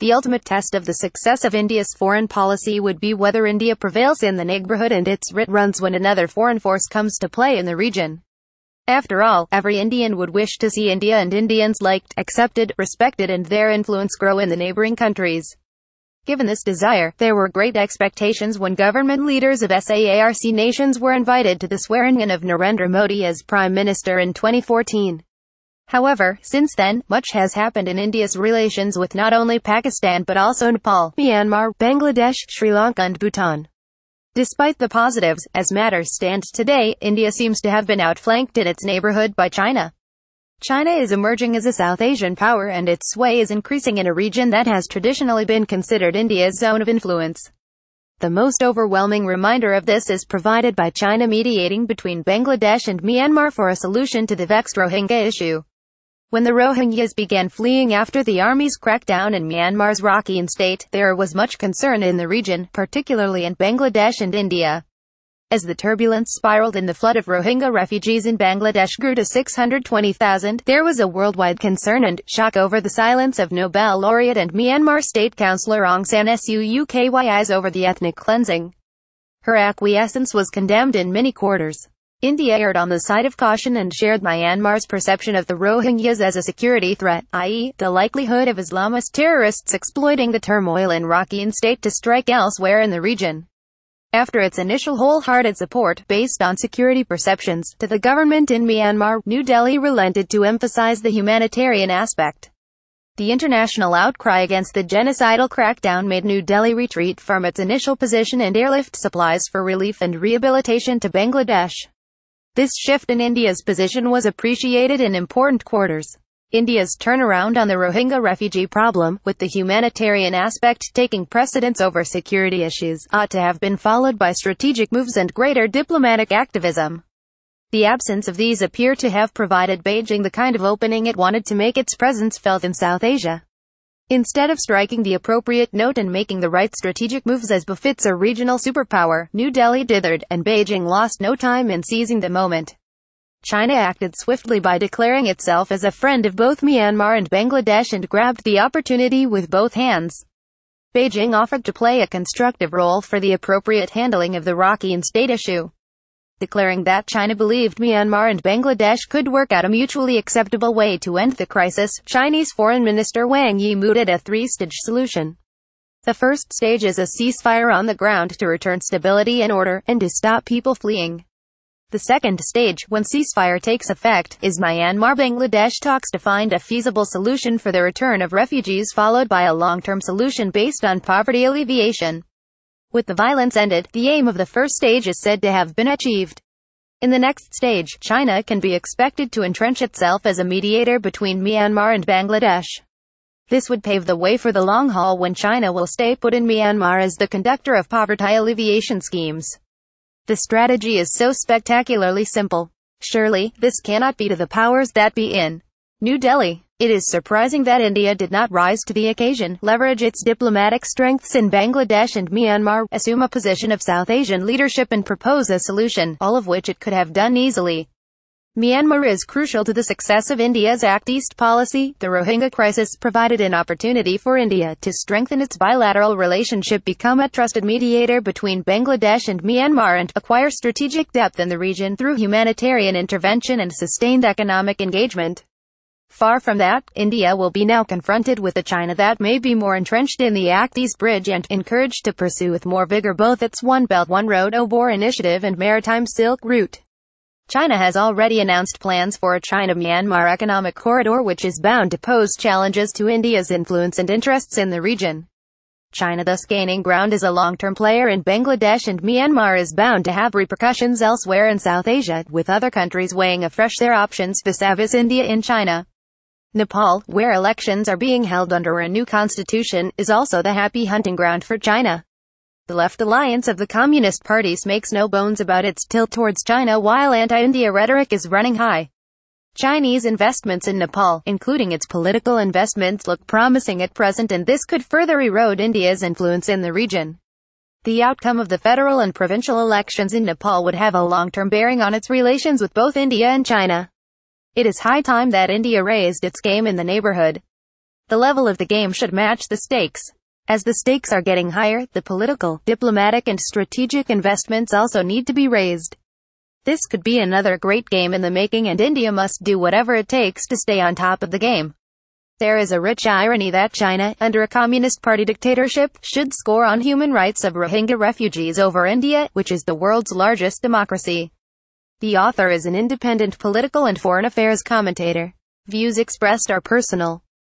The ultimate test of the success of India's foreign policy would be whether India prevails in the neighbourhood and its writ runs when another foreign force comes to play in the region. After all, every Indian would wish to see India and Indians liked, accepted, respected and their influence grow in the neighbouring countries. Given this desire, there were great expectations when government leaders of SAARC nations were invited to the swearing-in of Narendra Modi as Prime Minister in 2014. However, since then, much has happened in India's relations with not only Pakistan but also Nepal, Myanmar, Bangladesh, Sri Lanka and Bhutan. Despite the positives, as matters stand today, India seems to have been outflanked in its neighborhood by China. China is emerging as a South Asian power and its sway is increasing in a region that has traditionally been considered India's zone of influence. The most overwhelming reminder of this is provided by China mediating between Bangladesh and Myanmar for a solution to the vexed Rohingya issue. When the Rohingyas began fleeing after the army's crackdown in Myanmar's Rakhine state, there was much concern in the region, particularly in Bangladesh and India. As the turbulence spiraled and the flood of Rohingya refugees in Bangladesh grew to 620,000, there was a worldwide concern and shock over the silence of Nobel laureate and Myanmar State Councillor Aung San Suu Kyi's over the ethnic cleansing. Her acquiescence was condemned in many quarters. India erred on the side of caution and shared Myanmar's perception of the Rohingyas as a security threat, i.e., the likelihood of Islamist terrorists exploiting the turmoil in Rakhine state to strike elsewhere in the region. After its initial wholehearted support, based on security perceptions, to the government in Myanmar, New Delhi relented to emphasize the humanitarian aspect. The international outcry against the genocidal crackdown made New Delhi retreat from its initial position and airlift supplies for relief and rehabilitation to Bangladesh. This shift in India's position was appreciated in important quarters. India's turnaround on the Rohingya refugee problem, with the humanitarian aspect taking precedence over security issues, ought to have been followed by strategic moves and greater diplomatic activism. The absence of these appear to have provided Beijing the kind of opening it wanted to make its presence felt in South Asia. Instead of striking the appropriate note and making the right strategic moves as befits a regional superpower, New Delhi dithered, and Beijing lost no time in seizing the moment. China acted swiftly by declaring itself as a friend of both Myanmar and Bangladesh and grabbed the opportunity with both hands. Beijing offered to play a constructive role for the appropriate handling of the Rakhine state issue. Declaring that China believed Myanmar and Bangladesh could work out a mutually acceptable way to end the crisis, Chinese Foreign Minister Wang Yi mooted a three-stage solution. The first stage is a ceasefire on the ground to return stability and order, and to stop people fleeing. The second stage, when ceasefire takes effect, is Myanmar-Bangladesh talks to find a feasible solution for the return of refugees followed by a long-term solution based on poverty alleviation. With the violence ended, the aim of the first stage is said to have been achieved. In the next stage, China can be expected to entrench itself as a mediator between Myanmar and Bangladesh. This would pave the way for the long haul when China will stay put in Myanmar as the conductor of poverty alleviation schemes. The strategy is so spectacularly simple. Surely, this cannot be to the powers that be in New Delhi. It is surprising that India did not rise to the occasion, leverage its diplomatic strengths in Bangladesh and Myanmar, assume a position of South Asian leadership and propose a solution, all of which it could have done easily. Myanmar is crucial to the success of India's Act East policy. The Rohingya crisis provided an opportunity for India to strengthen its bilateral relationship, become a trusted mediator between Bangladesh and Myanmar and acquire strategic depth in the region through humanitarian intervention and sustained economic engagement. Far from that, India will be now confronted with a China that may be more entrenched in the Act East bridge and encouraged to pursue with more vigor both its One Belt One Road OBOR initiative and Maritime Silk Route. China has already announced plans for a China-Myanmar economic corridor which is bound to pose challenges to India's influence and interests in the region. China, thus gaining ground as a long-term player in Bangladesh and Myanmar, is bound to have repercussions elsewhere in South Asia, with other countries weighing afresh their options vis-a-vis India in China. Nepal, where elections are being held under a new constitution, is also the happy hunting ground for China. The left alliance of the Communist parties makes no bones about its tilt towards China while anti-India rhetoric is running high. Chinese investments in Nepal, including its political investments, look promising at present, and this could further erode India's influence in the region. The outcome of the federal and provincial elections in Nepal would have a long-term bearing on its relations with both India and China. It is high time that India raised its game in the neighborhood. The level of the game should match the stakes. As the stakes are getting higher, the political, diplomatic and strategic investments also need to be raised. This could be another great game in the making, and India must do whatever it takes to stay on top of the game. There is a rich irony that China, under a Communist Party dictatorship, should score on human rights of Rohingya refugees over India, which is the world's largest democracy. The author is an independent political and foreign affairs commentator. Views expressed are personal.